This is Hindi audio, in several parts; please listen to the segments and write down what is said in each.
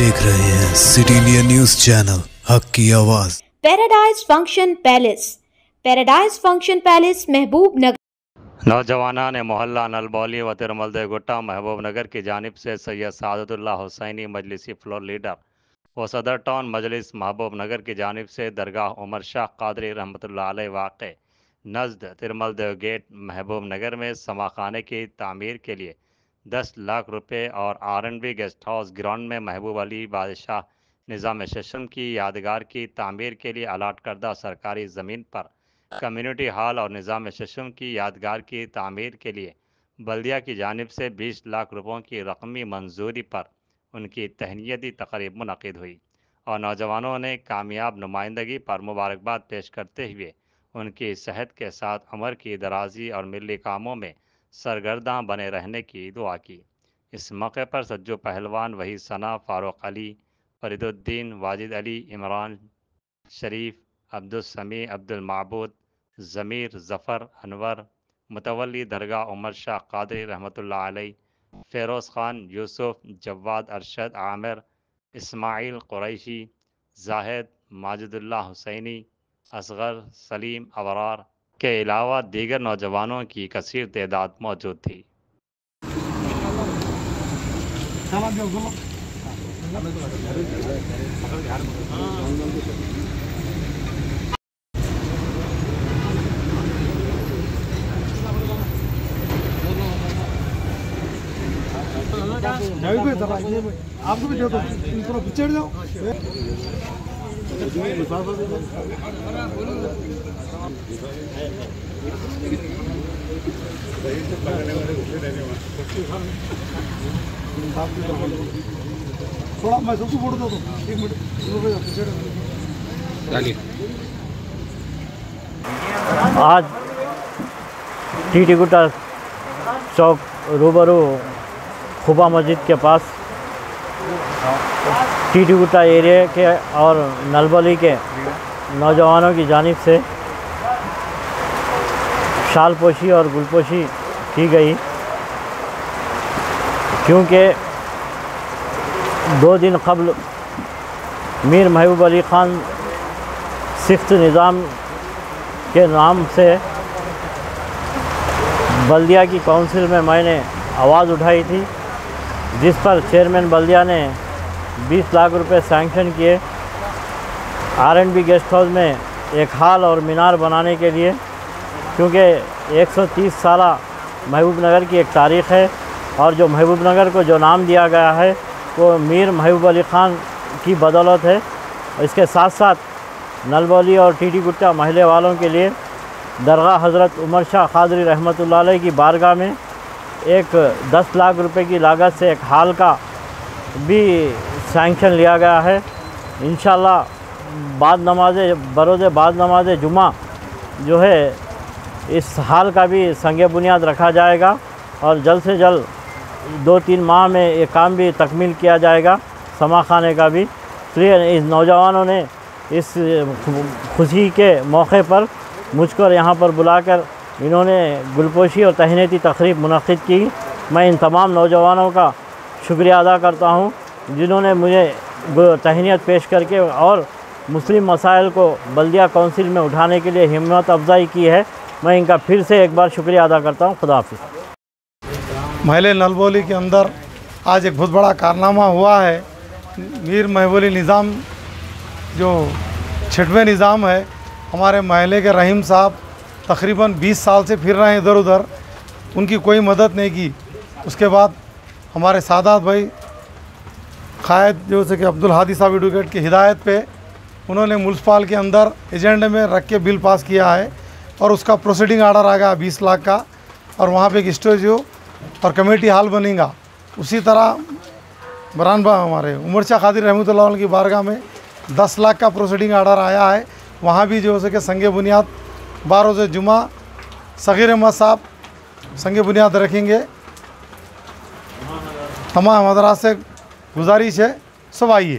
देख रहे हैं सिटी इंडिया न्यूज चैनल, हक की आवाज। पैराडाइज फंक्शन पैलेस महबूब नगर। नौजवानान मोहल्ला नलबौली व तिरमल्द गुट्टा महबूब नगर की जानिब से सैयद सादतुल्लाह हुसैनी मजलिसी फ्लोर लीडर व सदर टाउन मजलिस महबूब नगर की जानिब से दरगाह उमर शाह कादरी रहमतुल्लाह अलैह वाक़ नज़द तिरमल्द गेट महबूब नगर में समाखाने की तामीर के लिए 10 लाख रुपए और R&B गेस्ट हाउस ग्राउंड में महबूब अली बादशाह निज़ाम सेशन की यादगार की तामीर के लिए अलाट करदा सरकारी ज़मीन पर कम्युनिटी हॉल और निज़ाम सेशन की यादगार की तामीर के लिए बल्दिया की जानिब से 20 लाख रुपयों की रकमी मंजूरी पर उनकी तहनीती तकरीब मुनक़िद हुई और नौजवानों ने कामयाब नुमाइंदगी पर मुबारकबाद पेश करते हुए उनकी सेहत के साथ उम्र की दराजी और मिली कामों में सरगर्दा बने रहने की दुआ की। इस मौके पर सज्जो पहलवान वही सना, फ़ारूक अली, फरीदुद्दीन, वाजिद अली, इमरान शरीफ, अब्दुल समी, अब्दुल माबूद, ज़मीर, ज़फ़र, अनवर, मुतवल्ली दरगाह उमर शाह कादरी रहमतुल्लाह अलैह, फ़ेरोज़ ख़ान, यूसुफ, जवाद, अरशद, आमिर, इस्माइल कुरैशी, जाहिद, माजिदुल्लाह हुसैनी, असगर, सलीम, अबरार के अलावा दीगर नौजवानों की कसीर तादाद मौजूद थी। आपको भी दे दो, थोड़ा पीछे जाओ। थोड़ा मैं सबको फोटो दो, 1 मिनट चलिए। आज टीटी गुट्टा चौक रूबरू खुबा मस्जिद के पास टीटी गुट्टा एरिया के और नलबली के नौजवानों की जानिब से शाल पोशी और गुलपोशी की गई, क्योंकि 2 दिन कबल मीर महबूब अली ख़ान सिख्त निज़ाम के नाम से बल्दिया की काउंसिल में मैंने आवाज़ उठाई थी, जिस पर चेयरमैन बल्दिया ने 20 लाख रुपए सैंक्शन किए R&B गेस्ट हाउस में एक हॉल और मीनार बनाने के लिए, क्योंकि 130 साला महबूब नगर की एक तारीख़ है और जो महबूब नगर को जो नाम दिया गया है वो मीर महबूब अली ख़ान की बदौलत है। इसके साथ साथ नलबौली और टीटी गुट्टा महल्ले वालों के लिए दरगाह हज़रत उमर शाह कादरी रहमतुल्लाह अलैह की बारगाह में एक 10 लाख रुपए की लागत से एक हॉल का भी सैंक्शन लिया गया है। इंशाअल्लाह बाद नमाज जुमा जो है इस हॉल का भी संगे बुनियाद रखा जाएगा और जल्द से जल्द 2-3 माह में ये काम भी तकमील किया जाएगा, समा खाने का भी। इसलिए इस नौजवानों ने इस खुशी के मौके पर मुझको यहाँ पर बुलाकर इन्होंने गुलपोशी और तहनीती तकरीब मुनक़िद की। मैं इन तमाम नौजवानों का शुक्रिया अदा करता हूँ जिन्होंने मुझे तहनीत पेश करके और मुस्लिम मसाइल को बल्दिया काउंसिल में उठाने के लिए हिम्मत अफजाई की है। मैं इनका फिर से एक बार शुक्रिया अदा करता हूँ। खुदा हाफिज़। महल नलबौली के अंदर आज एक बहुत बड़ा कारनामा हुआ है। मीर महबूब अली निज़ाम जो 6वें निज़ाम है, हमारे महल्ले के रहीम साहब तकरीबन 20 साल से फिर रहे हैं इधर उधर, उनकी कोई मदद नहीं की। उसके बाद हमारे सादात भाई कायद जो से कि अब्दुल हादी साहब एडवोकेट की हिदायत पे उन्होंने म्यूनसिपाल के अंदर एजेंडे में रख के बिल पास किया है और उसका प्रोसीडिंग आर्डर आ गया 20 लाख का, और वहाँ पे एक स्टेज हो और कमेटी हॉल बनेगा। उसी तरह बरानबा हमारे उमर शाह कादरी रहमतुल्लाह अलैह की बारगाह में 10 लाख का प्रोसीडिंग आर्डर आया है। वहाँ भी जो है कि संगे बुनियाद 12 जुमा सग़ीर अहमद साहब संगे बुनियाद रखेंगे। तमाम हज़रात से गुजारिश है, सब आइए।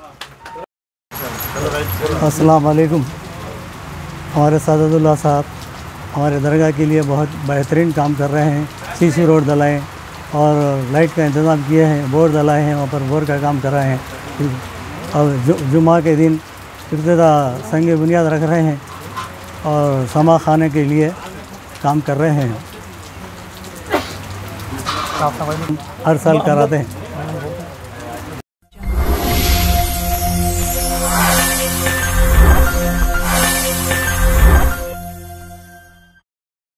अस्सलाम वालेकुम। हमारे सादतुल्लाह साहब हमारे दरगाह के लिए बहुत बेहतरीन काम कर रहे हैं। CC रोड डलाए और लाइट का इंतज़ाम किए हैं, बोर्ड डलाए हैं, वहाँ पर बोर्ड का काम कर रहे हैं। और जुम्मा के दिन इब्तिदा संग बुनियाद रख रहे हैं और समा खाने के लिए काम कर रहे हैं, हर साल कराते हैं।